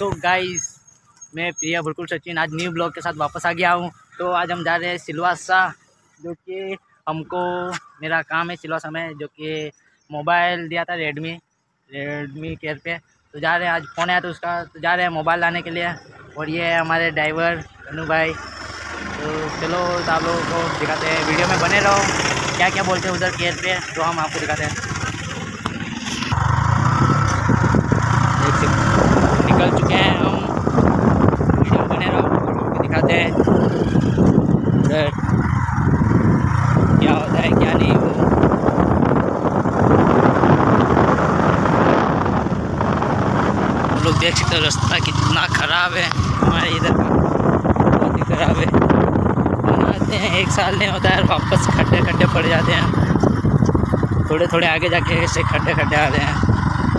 So guys, मैं प्रिया भुरकुल सचिन आज new blog के साथ वापस आ गया हूँ। तो आज हम जा रहे हैं सिलवासा, जो कि हमको मेरा काम है सिलवासा में, जो कि मोबाइल दिया था रेडमी केयर पे। तो जा रहे हैं, आज फ़ोन आया था उसका, तो जा रहे हैं मोबाइल लाने के लिए। और ये है हमारे ड्राइवर अनु भाई। तो चलो तो आप लोगों को दिखाते हैं, वीडियो में बने रहो। क्या क्या बोलते हैं उधर केयर पे, तो हम आपको दिखाते हैं। निकल चुके हैं हम, वीडियो बने रहो, दिखाते हैं उधर क्या होता है क्या नहीं। हम लोग देख सकते हो रास्ता कितना ख़राब है, हमारे इधर का बहुत ही ख़राब है। बनाते हैं 1 साल नहीं होता है, वापस खड्डे खड्डे पड़ जाते हैं। थोड़े थोड़े आगे जाके ऐसे खड्डे खड्डे आ रहे हैं।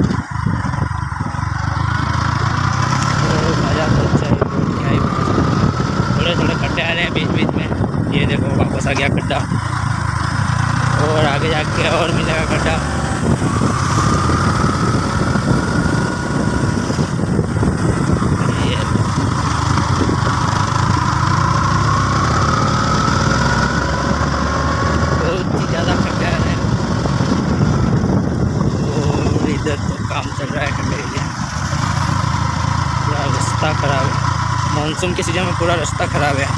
थोड़े थोड़े खड्डे आ रहे हैं बीच बीच में। ये देखो वापस आ गया खड्डा, और आगे जाके और मिलेगा खड्डा। बहुत ही ज़्यादा खड्डे आ रहे हैं, और इधर तो काम चल रहा है खड्डे के लिए। पूरा रास्ता खराब है, मानसून के सीजन में पूरा रास्ता खराब है।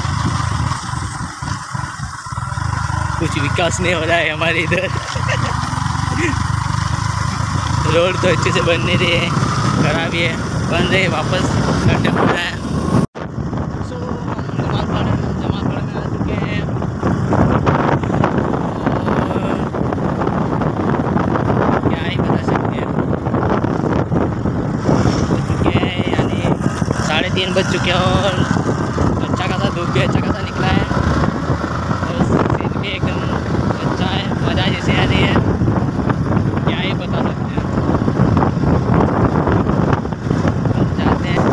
कुछ विकास नहीं हो रहा है हमारे इधर। रोड तो अच्छे से बन नहीं रही है, खराब ही है, बन रही है, वापस खड्डे पड़ रहा है। सो हम जमालपाड़ा में आ चुके हैं, और क्या ही बता सकते हैं। हो चुके हैं, यानी 3:30 बज चुके हैं, और अच्छा खासा धूप भी अच्छा खासा निकला है, और सीन भी एकदम अच्छा है, मज़ा जैसे आ रही है, क्या ही बता सकते हैं। हम जाते हैं,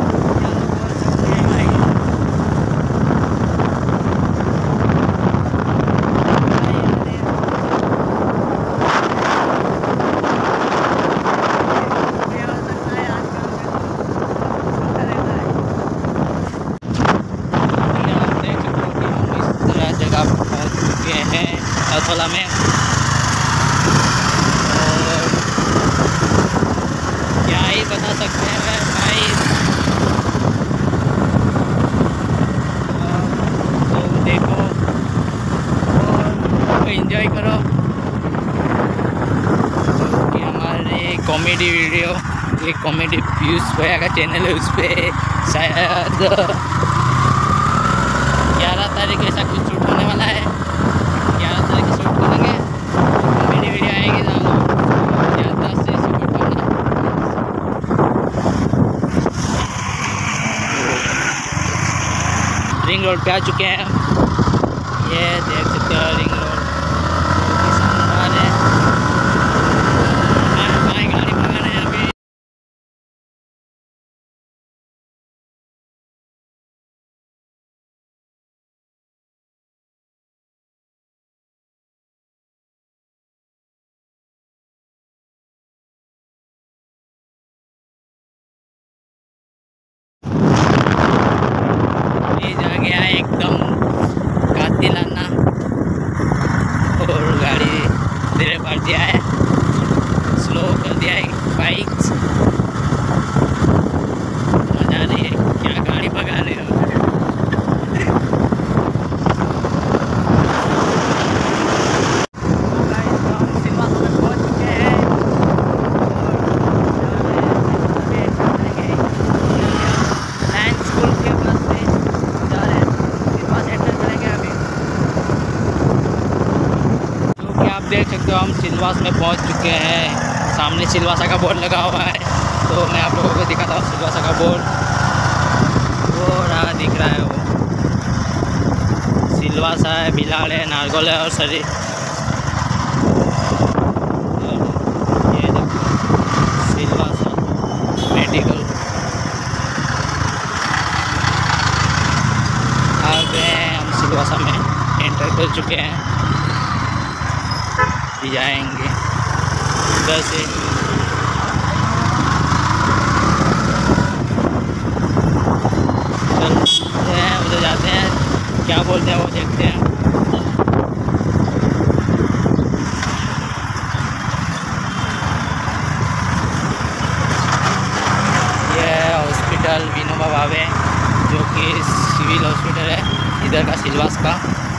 अथोला में। और क्या ही बता सकते हैं भाई, तो देखो और एंजॉय करो। कि हमारे कॉमेडी वीडियो, एक कॉमेडी व्यूज़ भैया का चैनल है, उस पर शायद 11 तारीख ऐसा कुछ शूट होने वाला है। 11 तारीख को शूट करेंगे, मेरी वीडियो आएगी तो हम 10 से शूट करना। रिंग रोड पे आ चुके हैं, ये देख सकते हो रिंग रोड शानदार है। भाई गाड़ी भगा रहे हैं अभी। गया एकदम कातिलाना, और गाड़ी धीरे बढ़ दिया है, स्लो कर दिया है बाइक। मजा आ रही है, क्या गाड़ी भगा रहे हो। हम सिलवासा में पहुंच चुके हैं, स्कूल के बस से जा रहे हैं, एंटर करेंगे अभी। जो कि आप देख सकते हो, हम सिलवास में पहुंच चुके हैं। सामने सिलवासा का बोर्ड लगा हुआ है, तो मैं आप लोगों को दिखाता हूँ सिलवासा का बोर्ड। वो रहा दिख रहा है, वो सिलवासा है, भिलाड़ है, नारगोल है, और सरी। ये देखो सिलवासा मेडिकल आ गए हैं हम, सिलवासा में एंटर कर चुके हैं। जाएंगे उधर से। हैं वो देखते हैं। ये है हॉस्पिटल विनोबा भावे, जो कि सिविल हॉस्पिटल है इधर का, सिलवास का।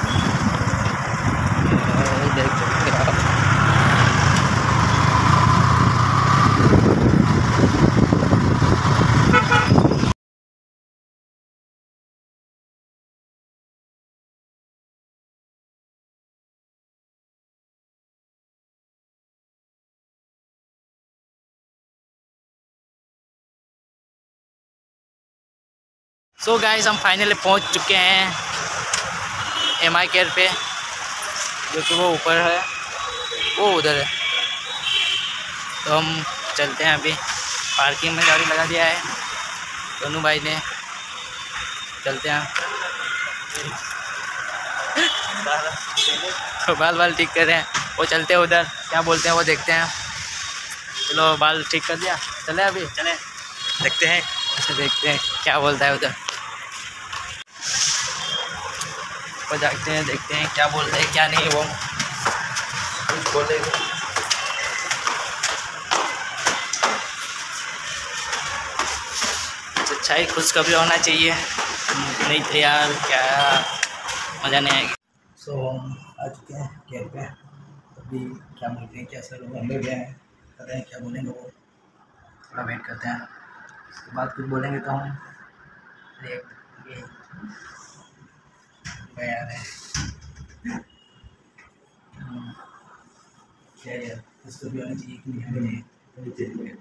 देख सकते हो आप। सो गाइस, हम फाइनली पहुंच चुके हैं MI केयर पे, जो कि वो ऊपर है, वो उधर है। तो हम चलते हैं, अभी पार्किंग में गाड़ी लगा दिया है दोनों भाई ने। चलते हैं, तो बाल ठीक कर रहे हैं वो। चलते हैं उधर, क्या बोलते हैं वो देखते हैं। चलो, बाल ठीक कर दिया, चले अभी, चले देखते हैं क्या बोलता है उधर। वो जाते हैं, देखते हैं क्या बोलते हैं क्या नहीं। वो कुछ बोलेगा। अच्छा ही खुशखबरी होना चाहिए, नहीं तो यार क्या मज़ा नहीं आएगी। सो हम आ चुके हैं केयर पे। अभी क्या बोलते हैं, क्या सर अंदर गए हैं, पता है क्या बोलेंगे वो, थोड़ा वेट करते हैं। उसके बाद कुछ बोलेंगे तो हम यार है क्या यार, उसको भी आना चाहिए कि नहीं चाहिए।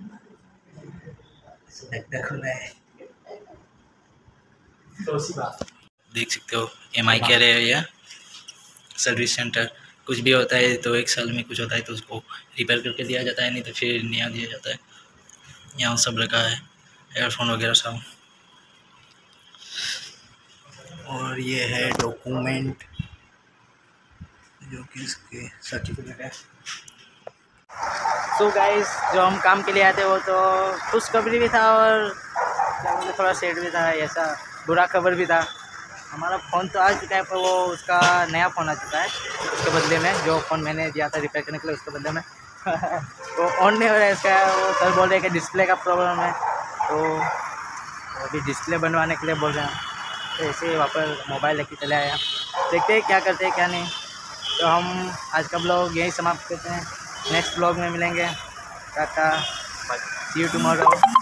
लगता खुला है तो उसी बात। देख सकते हो MI केयर है या सर्विस सेंटर। कुछ भी होता है तो 1 साल में कुछ होता है तो उसको रिपेयर करके दिया जाता है, नहीं तो फिर नया दिया जाता है। यहाँ सब रखा है, एयरफोन वगैरह सब। और ये है डॉक्यूमेंट, जो कि इसके सर्टिफिकेट है। सो गाइस, जो हम काम के लिए आए थे वो तो खुशखबरी भी था और क्या बोलते, थोड़ा सेट भी था, ऐसा बुरा खबर भी था। हमारा फ़ोन तो आ चुका है, पर वो उसका नया फ़ोन आ चुका है। उसके बदले में जो फ़ोन मैंने दिया था रिपेयर करने के लिए, उसके बदले में वो ऑन नहीं हो रहा है इसका। वो सर बोल रहे हैं कि डिस्प्ले का प्रॉब्लम है, तो अभी डिस्प्ले बनवाने के लिए बोल रहे हैं। तो ऐसे वापस मोबाइल लेके चले आया, देखते हैं क्या करते हैं क्या नहीं। तो हम आज का ब्लॉग यहीं समाप्त करते हैं, नेक्स्ट ब्लॉग में मिलेंगे। Tata, see you tomorrow.